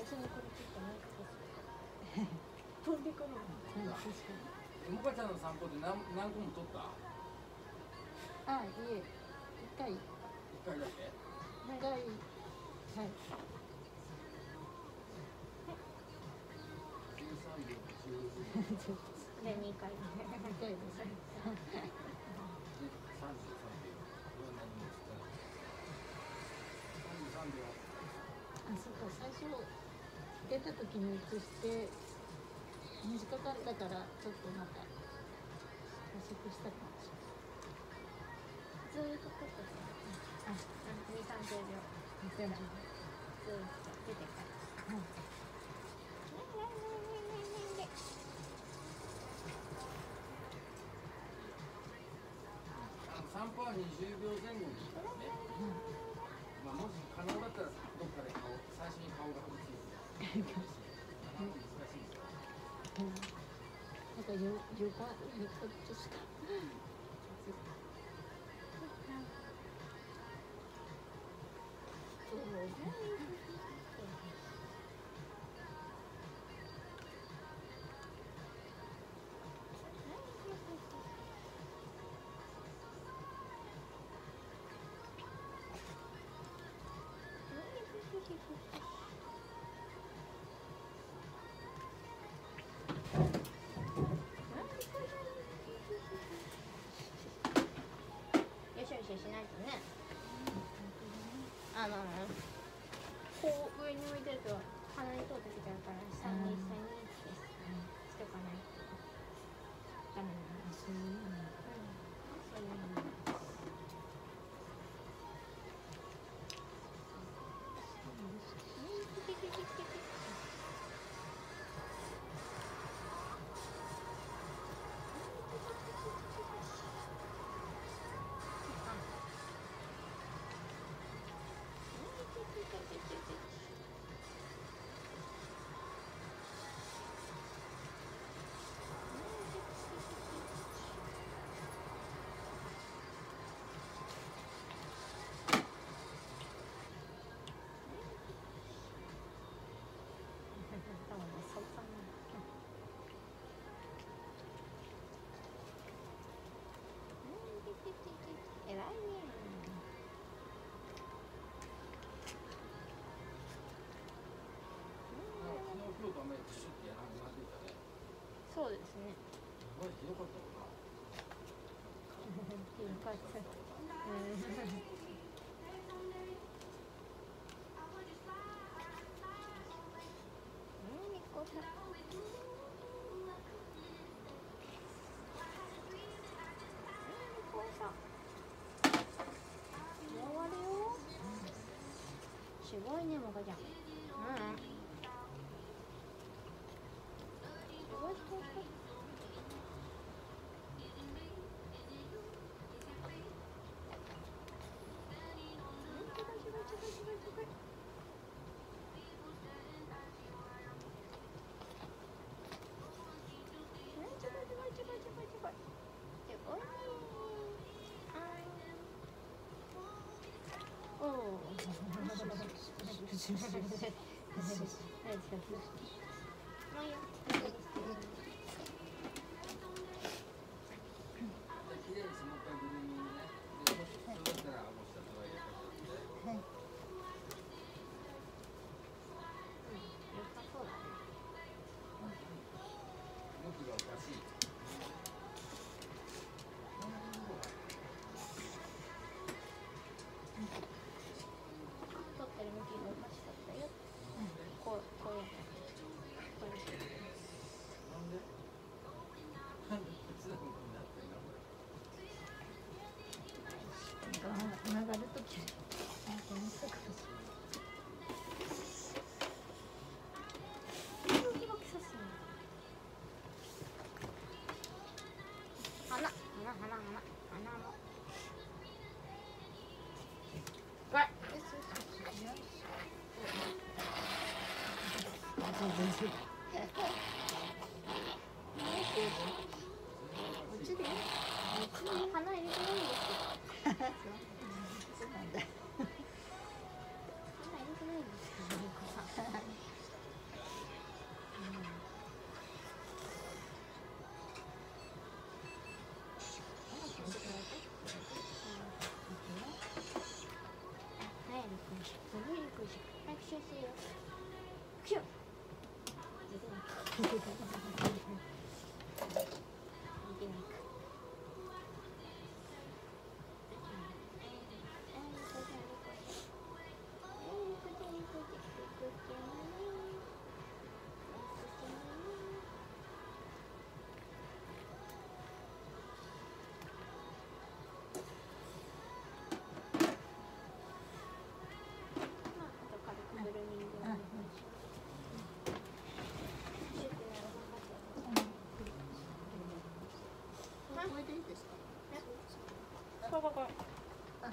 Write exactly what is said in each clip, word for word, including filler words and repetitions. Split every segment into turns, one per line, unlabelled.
別にこれちょっとなんか飛んでくるもん。確かに。
もかちゃんの散歩って何何個も撮った？
あ、いえ、一回。一
回だけ？
長い。はい。
十三秒十。
で二回。二回です。
三十三秒。これは何もしてない。三十三秒。
あ、そっか、最初出た時に移して短かったからちょっとまた加速したかもしれない。ずーっと撮ってた。あ、二三十秒。二三十秒。ずーっと出てから。はい。
散歩は二十秒前後ですからね。まあもし可能だったらどっかで顔最初に顔が映る。難しいですよ。
なんかよよかよかとしか。よしよししないとね。あのこう上に置いてると鼻に通ってきちゃうから下に下にってしておかないとダメなんです。そういうの。そういうの。偉いね。そうですね。
ひどかったのか。
ひどかった。すごいね、もかちゃん。うん。すごいすごいすごい。曲がるときなんか見せかもしれない。ドキドキさせる。花、花、花、花、花も。わい。よしよしよし。よし。こっちで。花入れてないんですよ。そうなんだ。花入れてないんですよ。 ごいよくし早くしようよ。くしょ。これでいいですか？こここ。あ。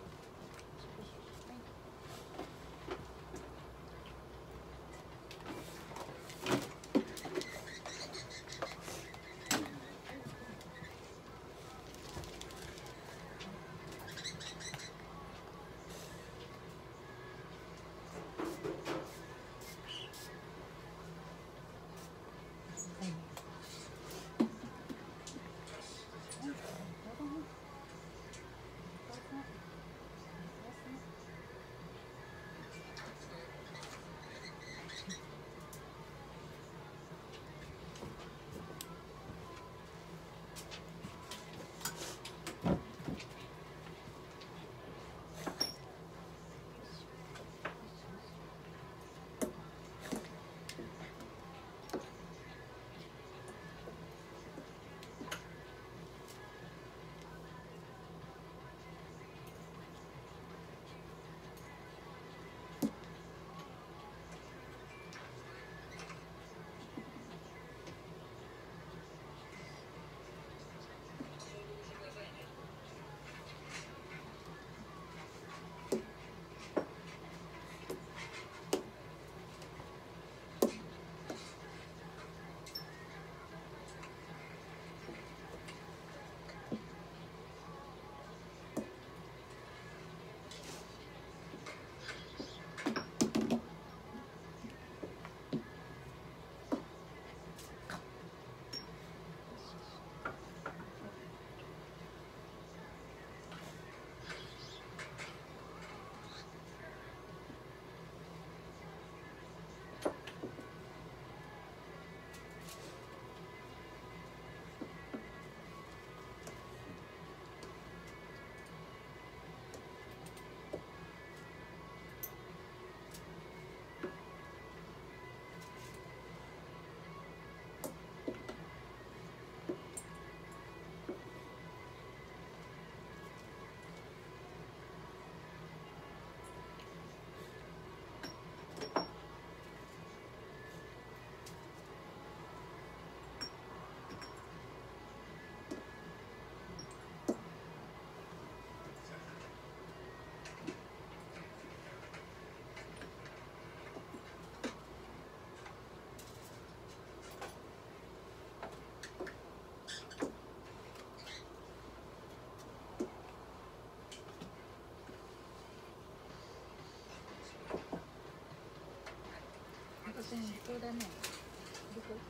そうだね。どこ？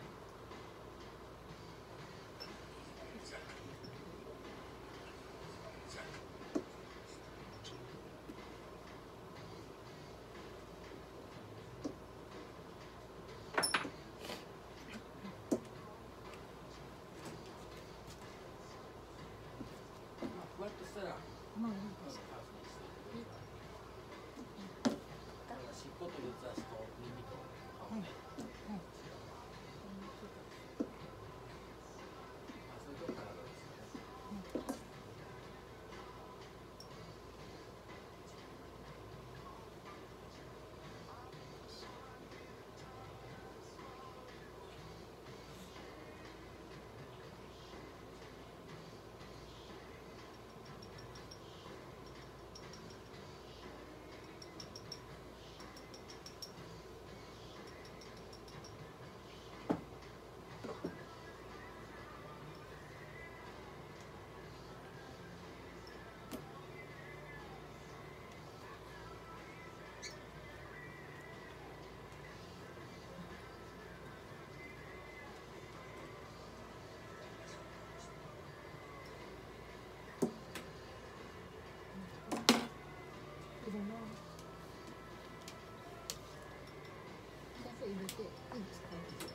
ふわっとしたら、
まあいい
うん、
です。
尻尾と四つ足と耳と顔ね。
はい。 れていつ買う